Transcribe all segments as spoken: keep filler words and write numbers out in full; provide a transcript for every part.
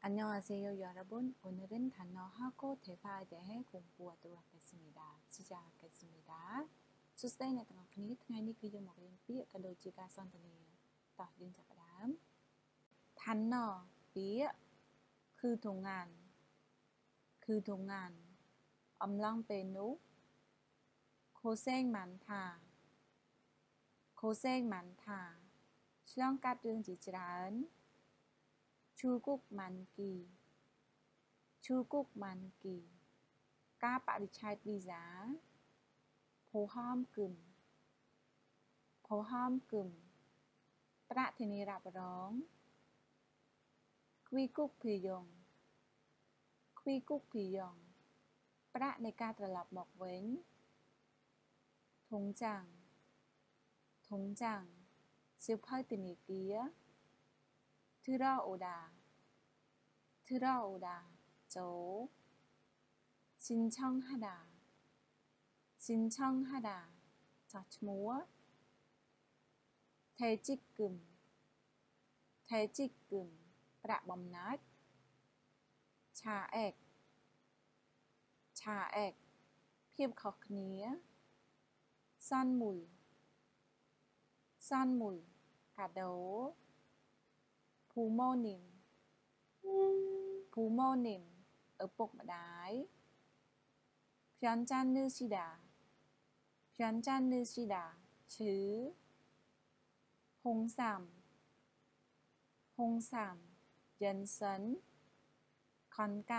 안녕하세요, 여러분. 오늘은 단어하고 대화에 대해 공부하도록 하겠습니다. 시작하겠습니다. 수스테인 의 단어 크니ថ្ងៃនេះ គឺយើងមករៀនពាក្យក៏ដូចជាការសន្ទនាតោះយើងចាប់ផ្ដើម 단어 ពាក្យ 그동안 그동안អំឡុងពេលនោះ 고생 많다 고생 많다ឆ្លងកាត់រឿងជាច្រើន 출국 만기 출국 만기 ការបរិច្ឆេទវីសា 보험금 보험금 ប្រាក់ធានារ៉ាប់រង 귀국 비용 귀국 비용 ប្រាក់នៃការត្រឡប់មកវិញ 통장 통장 សៀវភៅធនាគារ 들어오다 들어오다 조 신청하다 신청하다 자ឈ្មោះ 퇴직금 퇴직금 ប្រាក់បំណាច់ 차액 차액 ភាពខុសគ្នា 선물 선물 កាដូ 부모님 부모님 ឪពុកម្ដាយ 편찮으시다 편찮으시다 ឈឺ 홍삼 홍삼 연선 건강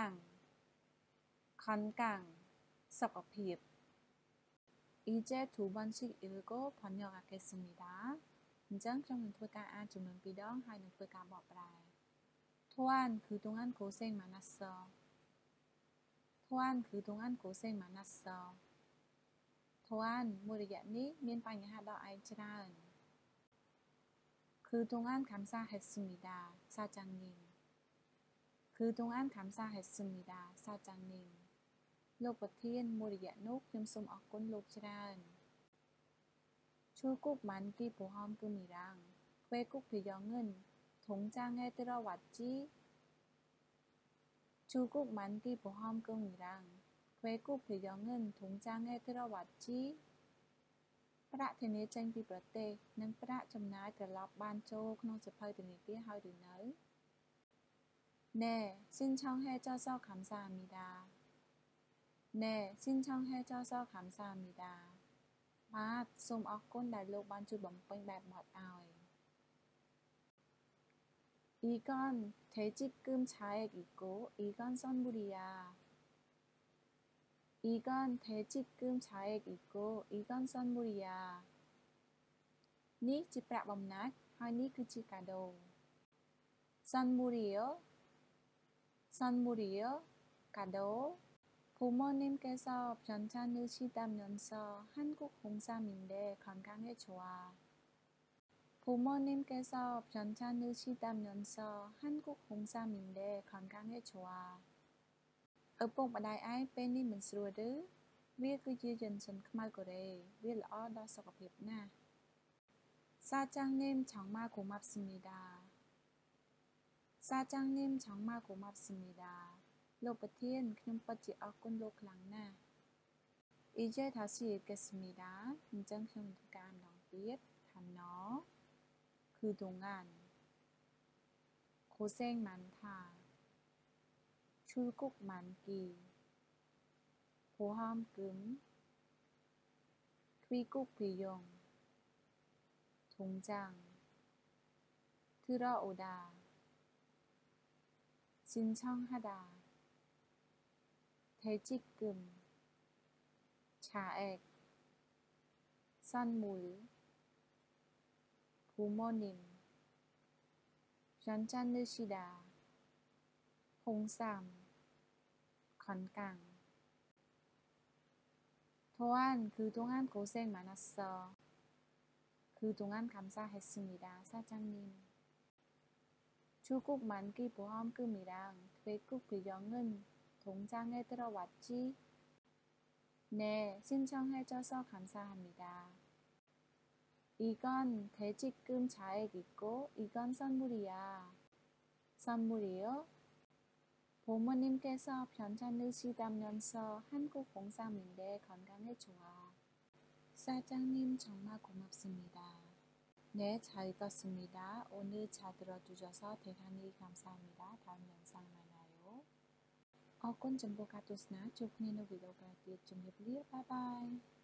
건강 សុខភាព 이제 두 번씩 읽고 번역하겠습니다. អញ្ចឹងខ្ញុំនឹងធ្វើការអានចំនួនពីរដងហើយនឹងធ្វើការបកប្រែ 토안 그동안 고생 많았어. 토안 그동안 고생 많았어. 토안 មួយរយៈនេះមានបញ្ហាដល់ឯងច្រើន 그동안 감사했습니다. 사장님. 그동안 감사했습니다. 사장님. លោកប្រធានមួយរយៈនោះខ្ញុំសូមអរគុណលោកច្រើន 출국 만기 보험금이랑 회국 비용은 통장에 들어왔지. 출국 만기 보험금이랑 회국 비용은 통장에 들어왔지. ប្រាក់ធានាចេញពីប្រទេសនិងប្រាក់ចំណាយត្រឡប់បានចូលក្នុងសៀវភៅធនាគារហើយឬនៅ 네, 신청해줘서 감사합니다. 네, 신청해줘서 감사합니다. បាទសូមអរគុណដែលលោកបានជួយបំពេញបែបបទឲ្យ 이건 퇴직금 차액 있고 이건 선물이야. 이건 퇴직금 차액 있고 이건 선물이야. នេះជាប្រាក់បំណាច់ហើយនេះគឺជាកាដូ 선물이요 선물이요 가도 부모님께서 편찮으시다면서 한국 홍삼인데 건강에 좋아. 부모님께서 편찮으시다면서 한국 홍삼인데 건강에 좋아. ឪពុកម្ដាយឯងពេលនេះមិនស្រួលឬវាគឺជាយិនសិនខ្មៅកូរ៉េវាល្អដល់សុខភាពណាស់ 사장님 정말 고맙습니다. 사장님 정말 고맙습니다. លោកប្រធានខ្ញុំពិតជាអរគុណលោកខ្លាំងណាស់ 이제 다시 읽겠습니다. អញ្ចឹងខ្ញុំធ្វើការម្ដងទៀត 단어 그동안 고생 많다 출국 만기 보험금 귀국 비용 통장 들어오다 신청하다 퇴직금 차액 선물 부모님 편찮으시다 홍삼 건강 또한 그동안 고생 많았어. 그동안 감사했습니다. 사장님. 출국 만기 보험금이랑 회국 비용은 통장에 들어왔지? 네, 신청해줘서 감사합니다. 이건 퇴직금 차액 있고 이건 선물이야. 선물이요? 부모님께서 편찮으시다면서 한국 공사민대 건강에 좋아. 사장님 정말 고맙습니다. 네, 잘 읽었습니다. 오늘 잘 들어주셔서 대단히 감사합니다. 다음 영상 만나요. 어군 정보 가토스나 조크니노 비디오 가이드 좀 해볼게요. 바이바이.